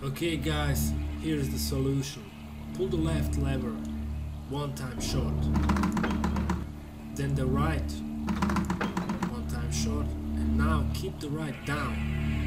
Okay guys, here's the solution. Pull the left lever one time short, then the right one time short, and now keep the right down.